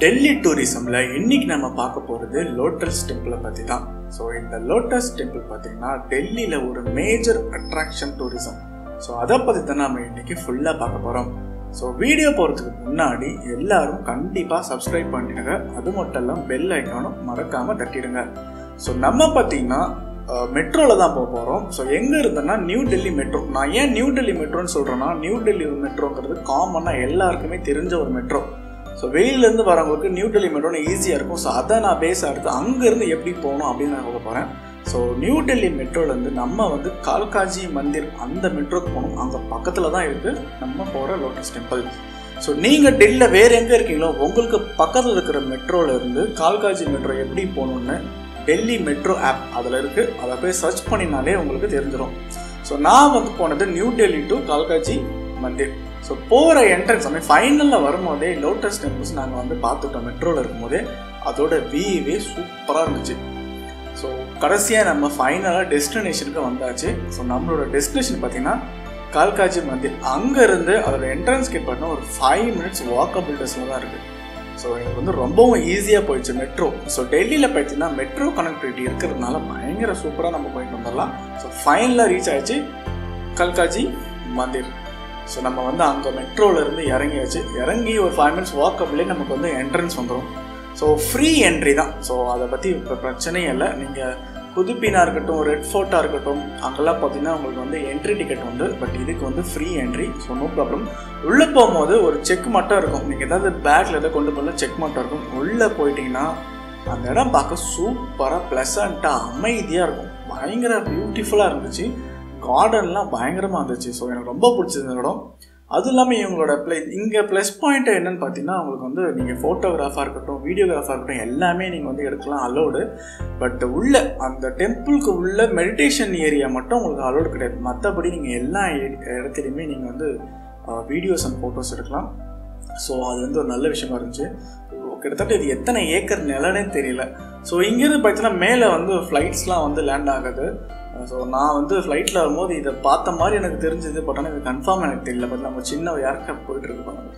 டெல்லி டூரிசம்ல இன்னைக்கு நம்ம பார்க்க போறது லோட்டஸ் டெம்பிளை பத்தி தான். ஸோ இந்த லோட்டஸ் டெம்பிள் பார்த்தீங்கன்னா டெல்லியில ஒரு மேஜர் அட்ராக்ஷன் டூரிசம். ஸோ அதை பத்தி தான் நம்ம இன்னைக்கு ஃபுல்லா பார்க்க போறோம். ஸோ வீடியோ போறதுக்கு முன்னாடி எல்லாரும் கண்டிப்பா சப்ஸ்கிரைப் பண்ணிடுங்க. அது மட்டும் இல்லாமல் பெல் ஐக்கானும் மறக்காம தட்டிடுங்க. ஸோ நம்ம பார்த்தீங்கன்னா மெட்ரோவில் தான் போக போகிறோம். ஸோ எங்கே இருந்தேன்னா நியூ டெல்லி மெட்ரோ. நான் ஏன் நியூ டெல்லி மெட்ரோன்னு சொல்கிறேன்னா, நியூ டெல்லி மெட்ரோங்கிறது காமனாக எல்லாருக்குமே தெரிஞ்ச ஒரு மெட்ரோ. ஸோ வெயிலேருந்து வரவங்களுக்கு நியூ டெல்லி மெட்ரோன்னு ஈஸியாக இருக்கும். ஸோ அதை நான் பேச எடுத்து அங்கேருந்து எப்படி போகணும் அப்படின்னு நான் சொல்ல போகிறேன். ஸோ நியூ டெல்லி மெட்ரோலேருந்து நம்ம கால்காஜி மந்திர் அந்த மெட்ரோக்கு போகணும். அங்கே பக்கத்தில் தான் இருக்குது நம்ம போகிற லோட்டஸ் டெம்பிள். ஸோ நீங்கள் டெல்லியில் வேறு எங்கே இருக்கீங்களோ உங்களுக்கு பக்கத்தில் இருக்கிற மெட்ரோலேருந்து கால்காஜி மெட்ரோ எப்படி போகணுன்னு டெல்லி மெட்ரோ ஆப் அதில் இருக்குது. அதை போய் சர்ச் பண்ணினாலே உங்களுக்கு தெரிஞ்சிடும். ஸோ நான் போனது நியூ டெல்லி டு கால்காஜி மந்திர். ஸோ போகிற என்ட்ரன்ஸ் ஃபைனலில் வரும்போதே லோட்டஸ் டெம்பிள்ஸ் நாங்கள் பார்த்துட்டோம். மெட்ரோவில் இருக்கும்போதே அதோட வியூவே சூப்பராக இருந்துச்சு. ஸோ கடைசியாக நம்ம ஃபைனலாக டெஸ்டினேஷனுக்கு வந்தாச்சு. ஸோ நம்மளோட டெஸ்டினேஷன் பார்த்தீங்கன்னா கால்காஜி மந்திர். அங்கேருந்து அதோட என்ட்ரன்ஸ் கிட்ட பார்த்தீங்கன்னா ஒரு 5 minutes வாக்கபிள் டெஸ்டில் தான் இருக்குது. ஸோ எனக்கு ரொம்பவும் ஈஸியாக போயிடுச்சு மெட்ரோ. ஸோ டெல்லியில் பார்த்தீங்கன்னா மெட்ரோ கனெக்டிவிட்டி இருக்கிறதுனால பயங்கர சூப்பராக நம்ம போயிட்டு வந்துடலாம். ஸோ ஃபைனலாக ரீச் ஆகிடுச்சு கால்காஜி மந்திர். ஸோ நம்ம அங்கே மெட்ரோவிலேருந்து இறங்கியாச்சு. இறங்கி ஒரு 5 minutes வாக்கபிளே நமக்கு என்ட்ரன்ஸ் வந்துடும். ஸோ ஃப்ரீ என்ட்ரி தான். ஸோ அதை பற்றி இப்போ பிரச்சனையே இல்லை. நீங்கள் குதுப்பினா இருக்கட்டும், ரெட் ஃபோர்ட்டாக இருக்கட்டும், அங்கெல்லாம் பார்த்தீங்கன்னா உங்களுக்கு என்ட்ரி டிக்கெட் பட் இதுக்கு free entry. So no problem. உள்ளே போகும்போது ஒரு செக் மட்டும் இருக்கும். நீங்கள் ஏதாவது பேக்கில் எதாவது கொண்டு போகல செக் மட்டும் இருக்கும். உள்ளே போயிட்டீங்கன்னா அந்த இடம் பார்க்க சூப்பராக ப்ளசண்ட்டாக அமைதியாக இருக்கும். பயங்கர பியூட்டிஃபுல்லாக இருந்துச்சு. கார்டன்லாம் பயங்கரமாக இருந்துச்சு. ஸோ எனக்கு ரொம்ப பிடிச்சது இந்த இடம். அதுவும் இல்லாமல் இவங்களோட இங்கே ப்ளஸ் பாயிண்ட் என்னென்னு பார்த்தீங்கன்னா, உங்களுக்கு நீங்கள் ஃபோட்டோகிராஃபாக இருக்கட்டும், வீடியோகிராஃபாக இருக்கட்டும், எல்லாமே நீங்கள் எடுக்கலாம் அலோடு. பட் உள்ள அந்த டெம்பிளுக்கு உள்ள மெடிடேஷன் ஏரியா மட்டும் உங்களுக்கு அலோடு கிடையாது. மற்றபடி நீங்கள் எல்லா இடத்துலையுமே நீங்கள் வீடியோஸ் அண்ட் ஃபோட்டோஸ் எடுக்கலாம். ஸோ அது ஒரு நல்ல விஷயமா இருந்துச்சு. கிட்டத்தட்ட இது எத்தனை ஏக்கர் நிலனே தெரியல. ஸோ இங்கேருந்து பார்த்தீங்கன்னா மேலே ஃப்ளைட்ஸ்லாம் லேண்ட் ஆகுது. ஸோ நான் ஃப்ளைட்டில் வரும்போது இதை பார்த்த மாதிரி எனக்கு தெரிஞ்சது. பட் ஆனால் இது கன்ஃபார்ம் எனக்கு தெரியல. பட் நம்ம சின்ன ஏர்க்ராஃப்ட் போயிட்டுருக்கு பாருங்க.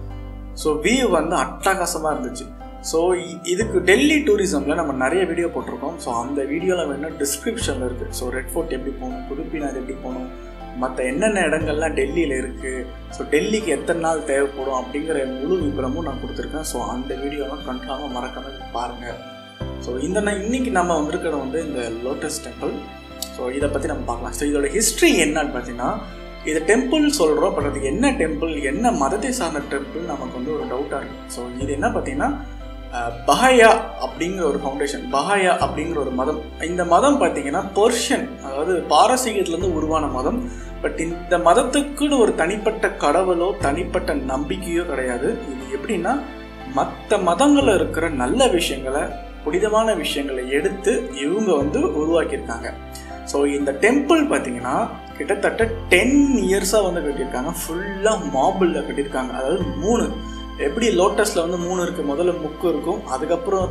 ஸோ வியூ அட்டகாசமாக இருந்துச்சு. ஸோ இதுக்கு டெல்லி டூரிசமில் நம்ம நிறைய வீடியோ போட்டிருக்கோம். ஸோ அந்த வீடியோவில் வேணும் டிஸ்கிரிப்ஷனில் இருக்குது. ஸோ ரெட் ஃபோர்ட் எப்படி போகணும், குதுப்பினார் எப்படி போகணும், மற்ற என்னென்ன இடங்கள்லாம் டெல்லியில் இருக்குது, ஸோ டெல்லிக்கு எத்தனை நாள் தேவைப்படும் அப்படிங்கிற முழு விபரமும் நான் கொடுத்துருக்கேன். ஸோ அந்த வீடியோலாம் கன்ஃபார்மாக மறக்காம பாருங்கள். ஸோ இன்னைக்கு நம்ம வந்திருக்கிற இந்த லோட்டஸ் டெம்பிள். ஸோ இதை பற்றி நம்ம பார்க்கலாம். ஸோ இதோட ஹிஸ்ட்ரி என்னன்னு பார்த்தீங்கன்னா, இது டெம்பிள் சொல்கிறோம். பட் அது என்ன டெம்பிள், என்ன மதத்தை சார்ந்த டெம்பிள் நமக்கு ஒரு டவுட்டாக இருக்குது. ஸோ இது என்ன பார்த்தீங்கன்னா, பஹாயா அப்படிங்கிற ஒரு ஃபவுண்டேஷன், பஹாயா அப்படிங்கிற ஒரு மதம். இந்த மதம் பார்த்தீங்கன்னா பெர்ஷியன், அதாவது பாரசீகத்துலேருந்து உருவான மதம். பட் இந்த மதத்துக்குன்னு ஒரு தனிப்பட்ட கடவுளோ தனிப்பட்ட நம்பிக்கையோ கிடையாது. இது எப்படின்னா, மற்ற மதங்களில் இருக்கிற நல்ல விஷயங்களை, புனிதமான விஷயங்களை எடுத்து இவங்க உருவாக்கியிருக்காங்க. ஸோ இந்த டெம்பிள் பார்த்தீங்கன்னா கிட்டத்தட்ட 10 yearsஸாக கட்டியிருக்காங்க. ஃபுல்லாக மார்பிளில் கட்டியிருக்காங்க. அதாவது 3 எப்படி லோட்டஸில் 3 இருக்குது. முதல்ல முக்கு இருக்கும், அதுக்கப்புறம்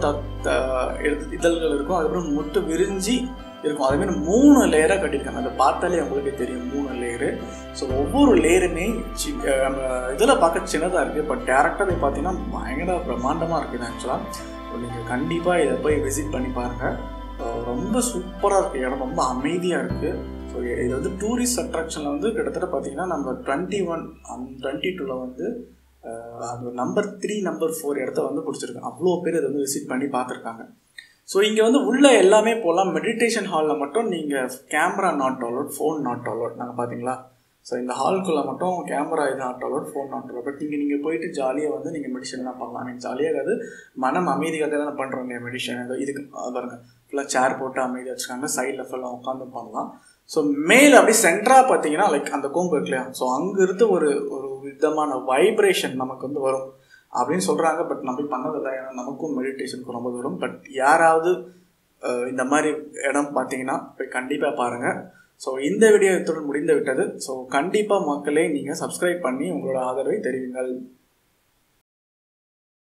இதழ்கள் இருக்கும், அதுக்கப்புறம் முட்டு விரிஞ்சி இருக்கும். அதுமாதிரி 3 லேயராக கட்டியிருக்காங்க. அதை பார்த்தாலே உங்களுக்கு தெரியும் 3 லேயரு. ஸோ ஒவ்வொரு லேயருமே இதில் பார்க்க சின்னதாக இருக்குது. பட் டேரெக்டாக அதை பார்த்தீங்கன்னா பயங்கர பிரம்மாண்டமாக இருக்குது. ஆக்சுவலாக நீங்கள் கண்டிப்பாக இதை போய் விசிட் பண்ணி பாருங்கள். ரொம்ப சூப்பராக இருக்குது. இடம் ரொம்ப அமைதியாக இருக்குது. ஸோ இது டூரிஸ்ட் அட்ராக்ஷனில் கிட்டத்தட்ட பார்த்தீங்கன்னா நம்ம 21 and 22ல் அது நம்பர் 3, நம்பர் 4 இடத்த பிடிச்சிருக்கு. அவ்வளோ பேர் இதை விசிட் பண்ணி பார்த்துருக்காங்க. ஸோ இங்கே உள்ள எல்லாமே போகலாம். மெடிடேஷன் ஹாலில் மட்டும் நீங்கள் camera not allowed, phone not allowed. நாங்கள் பார்த்தீங்களா, ஸோ இந்த ஹால்குள்ளே மட்டும் கேமரா இது not allowed, phone not allowed. But நீங்கள் போயிட்டு ஜாலியாக நீங்கள் மெடிஷன்லாம் பண்ணலாம். எனக்கு ஜாலியாக மனம் அமைதியாக தான் பண்ணுறோம் இல்லையா மெடிஷன். இதுக்கு பாருங்கள், ஃபுல்லாக சேர் போட்டு அமைதியாக வச்சுருக்காங்க. சைடில் ஃபுல்லாக உட்காந்து பண்ணலாம். ஸோ மேலே அப்படியே சென்டராக பார்த்தீங்கன்னா அந்த கோம்பு இருக்கு இல்லையா, ஸோ அங்கேருந்து ஒரு விதமான வைப்ரேஷன் நமக்கு வரும் அப்படின்னு சொல்கிறாங்க. பட் நம்ம பண்ணதில்லை. ஏன்னா நமக்கும் மெடிடேஷனுக்கு ரொம்ப வரும். பட் யாராவது இந்த மாதிரி இடம் பார்த்தீங்கன்னா போய் கண்டிப்பாக பாருங்கள். ஸோ இந்த வீடியோ இத்துடன் முடிந்து விட்டது. ஸோ கண்டிப்பாக மக்களே நீங்கள் சப்ஸ்கிரைப் பண்ணி உங்களோட ஆதரவை தெரிவிங்கள்.